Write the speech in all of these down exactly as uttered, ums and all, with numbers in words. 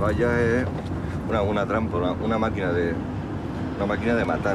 valla es una, una trampa, una, una máquina de una máquina de matar.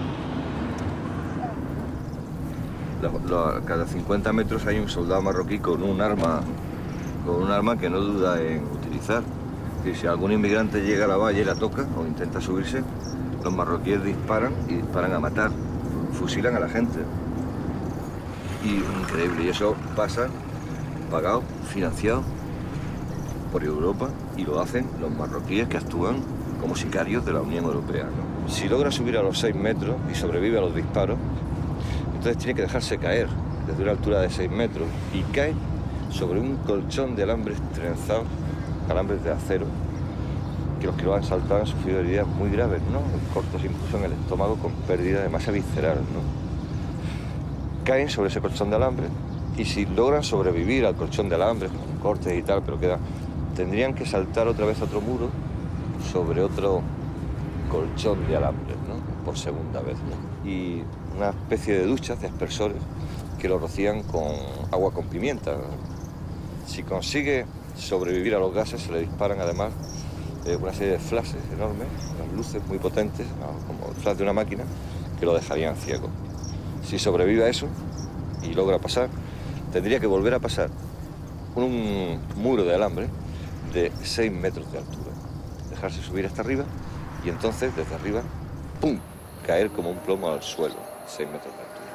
Lo, lo, cada cincuenta metros hay un soldado marroquí con un arma, con un arma que no duda en utilizar. Y si algún inmigrante llega a la valla y la toca o intenta subirse, los marroquíes disparan y disparan a matar, fusilan a la gente. Y increíble, y eso pasa pagado, financiado por Europa, y lo hacen los marroquíes que actúan como sicarios de la Unión Europea, ¿no? Si logra subir a los seis metros y sobrevive a los disparos, entonces tiene que dejarse caer desde una altura de seis metros y cae sobre un colchón de alambres trenzados, alambres de acero, que los que lo han saltado han sufrido heridas muy graves, ¿no? Cortes incluso en el estómago con pérdida de masa visceral, ¿no? Caen sobre ese colchón de alambre y si logran sobrevivir al colchón de alambre, con cortes y tal, pero queda, tendrían que saltar otra vez a otro muro sobre otro colchón de alambre, ¿no? Por segunda vez, ¿no? Y una especie de duchas, de aspersores, que lo rocían con agua con pimienta. Si consigue sobrevivir a los gases, se le disparan además eh, una serie de flashes enormes, unas luces muy potentes, ¿no? Como el flash de una máquina, que lo dejarían ciego. Si sobrevive a eso y logra pasar, tendría que volver a pasar un muro de alambre de seis metros de altura, dejarse subir hasta arriba y entonces desde arriba, ¡pum!, caer como un plomo al suelo, seis metros de altura.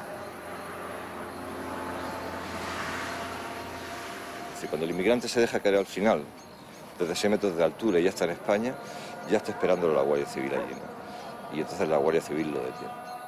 Es decir, cuando el inmigrante se deja caer al final, desde seis metros de altura y ya está en España, ya está esperándolo la Guardia Civil allí, ¿no? Y entonces la Guardia Civil lo detiene.